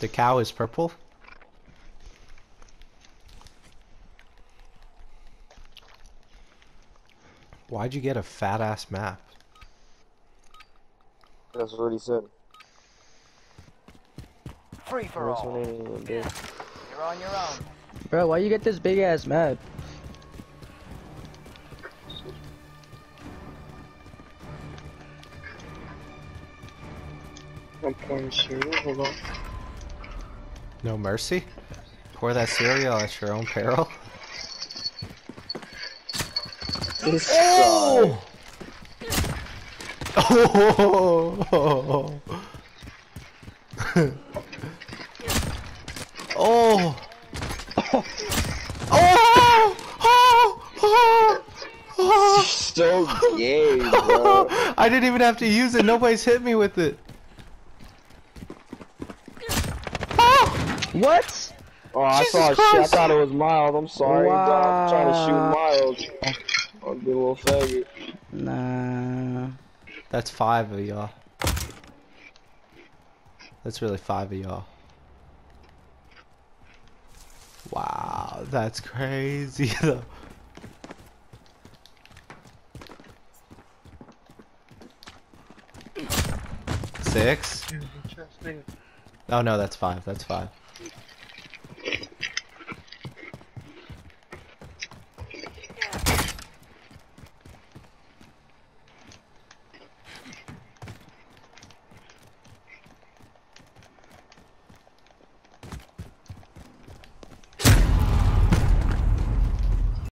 The cow is purple. Why'd you get a fat ass map? That's what he said. Free for all. You're on your own. Bro, why you get this big ass map? I'm pouring cereal, hold on. No mercy? Pour that cereal at your own peril? Oh! Oh! Oh! Oh! So gay, bro. I didn't even have to use it. Nobody's hit me with it. What? Oh, I saw a shit. I thought it was Miles. I'm sorry, bro. I'm trying to shoot Miles. I'll be a little faggot. Nah. That's 5 of y'all. That's really 5 of y'all. Wow, that's crazy though. Six? Oh no, that's 5. That's 5.